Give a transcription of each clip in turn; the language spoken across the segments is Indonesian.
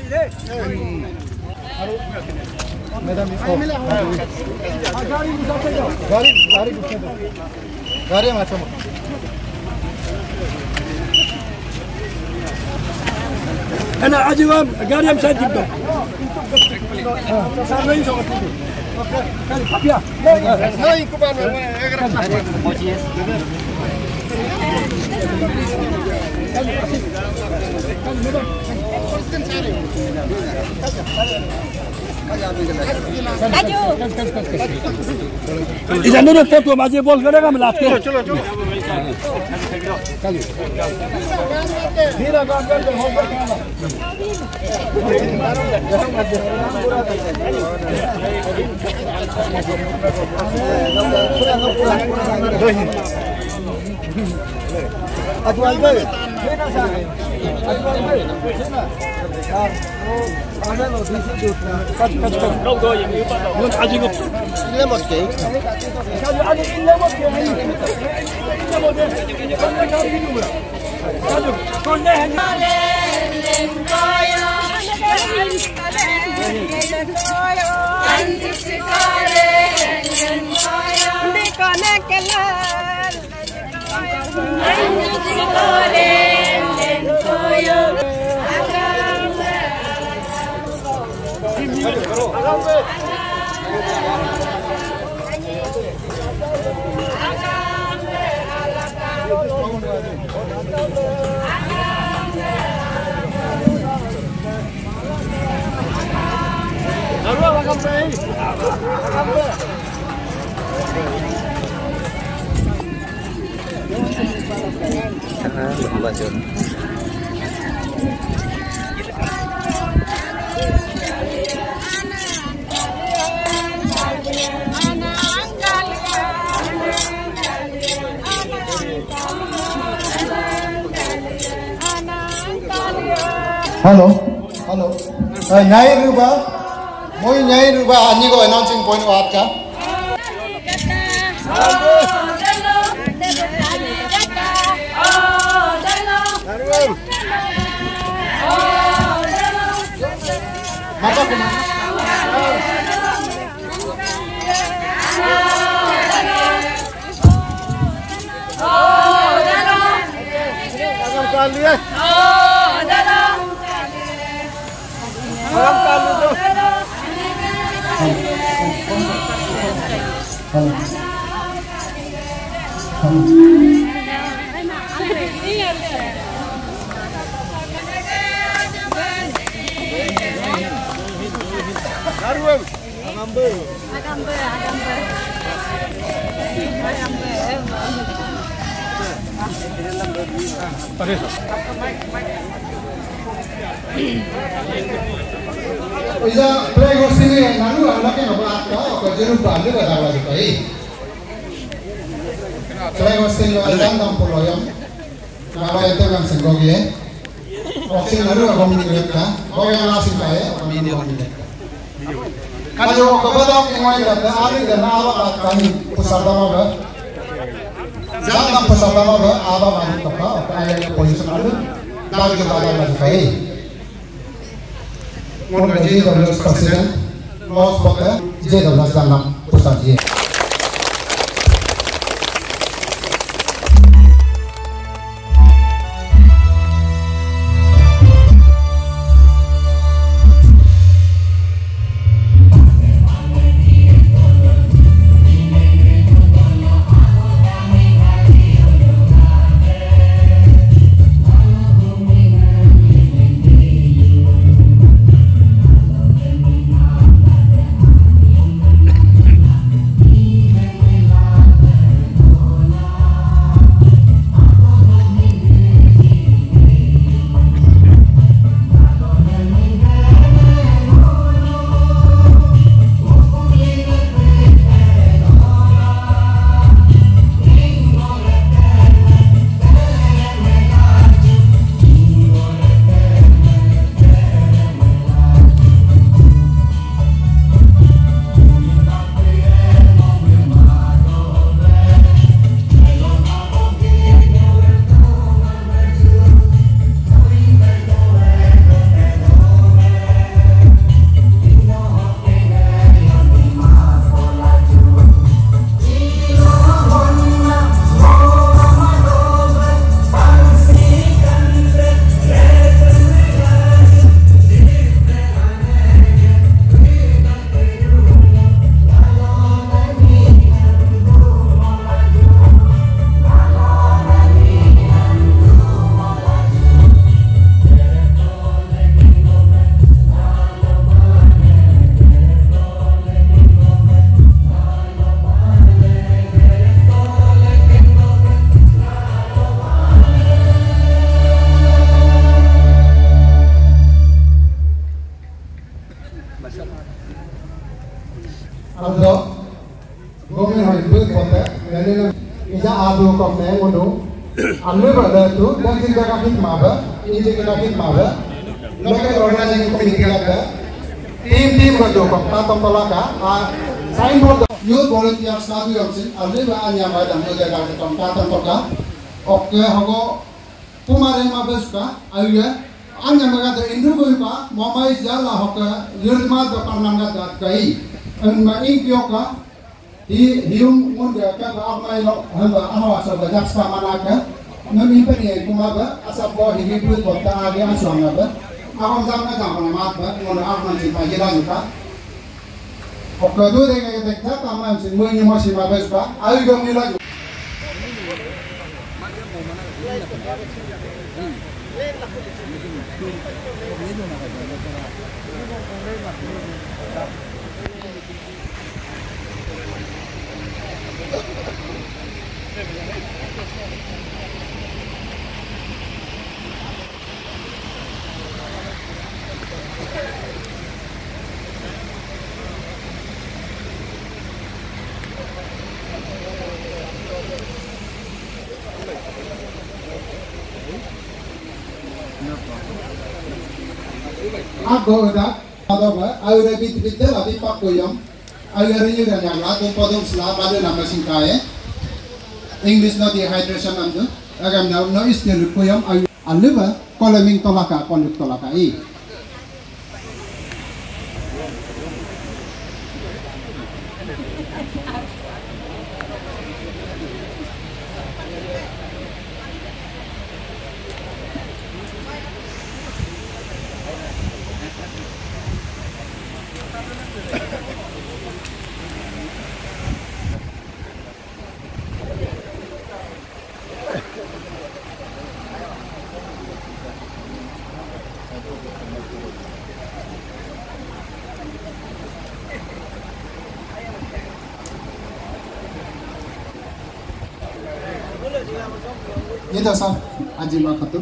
मैडम गाड़ी माछो أنا عجوا قاري أمشي جدا. سامعين شو قلتوا؟ كافية. لا يكبر إذا मेरे फोटो बाजी बोल करेगा मैं लाते हैं चलो चलो धीरे काम करते हो अजवाल भाई ना सा अजवाल भाई ना आने लो दूसरी दूसरा कच कच कच दो ये मत आजी को ले मत के चलो आगे ले मत के ले मत चलो कौन है Halo, halo. Nyai rubah, mau nyai rubah ani ko announcing point wat ka? Mata kena. Agam kali ya. Isa play hosting ni nanu anak yang berapa kau jeruk balik ke dalam lagi kau. Play hosting lo ada dalam pulau yang kalau itu kan senggogi. Hosting nanu aku minyak kan, kau yang nasi kaya aku minyak. Kalau kau betul ingin ada hari dan awak kami pusat dama ber, jangan pusat dama ber awak kami kau ayat posisi ada, dah kita ada lagi kaya. Mungkin jadi kalau presiden los pakai jadi kalau dalam pusat dia. kok neng udah, anu pada tu, dan kita kakit maba, ini kita kakit maba, mereka orang yang komite ada, tim berdoa, tatong tolaka, sign board, youth volunteers kami yang sih, anu bahan yang ada yang jaga kita tatong tolaka, oke, hago, pumarin maba suka, ayo. Anya mereka Indra Goyka, Mama Izala Hoka, Yurma the Parnanga Kai, and my Inkyoka, Hium Munda, Amai, Awas of the Jaska Manaka, Namimpani, Kumaba, Asapo, he put what the Agia Swangaba, Awazanga, Mata, on Armand in Majilanuka. Okadu, they get that amount in Munyamashima Vespa, I don't know. Aku dah, aku dah bitter lagi pak koyam, aku hari ini dah nyala, tu padam selah pada nama singkai, English na dehydration anda, agam na istilah koyam, aku aluba kolaming tolaka, konduk tolaka i. Ini dah sah, aji mak tu.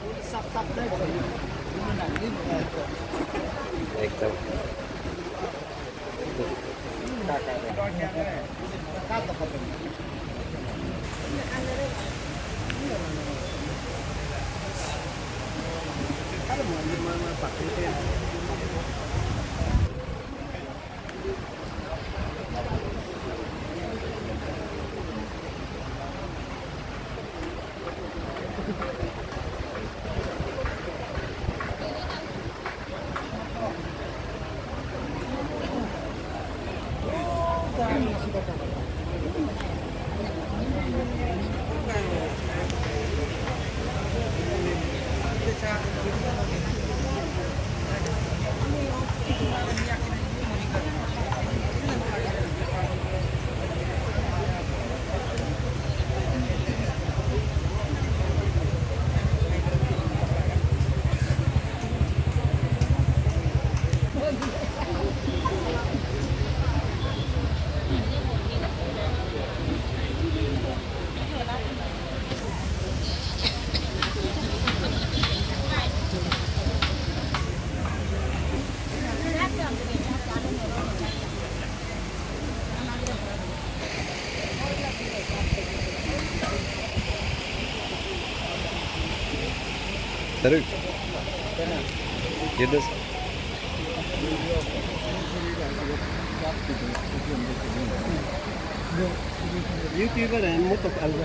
Terus, gitu. YouTuber yang motor alga.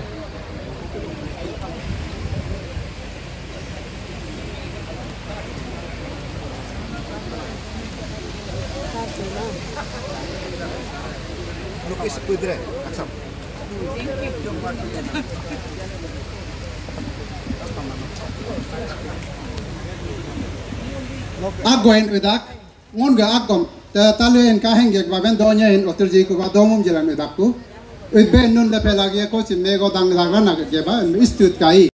Lukis pudre, aksam. Agoin udak, ngon ga agom, taluin kaheng gek baben donya in oterji ku ba domum jalan udakku, udben nun da pelagi ko si mego dang dang na geba istut kai.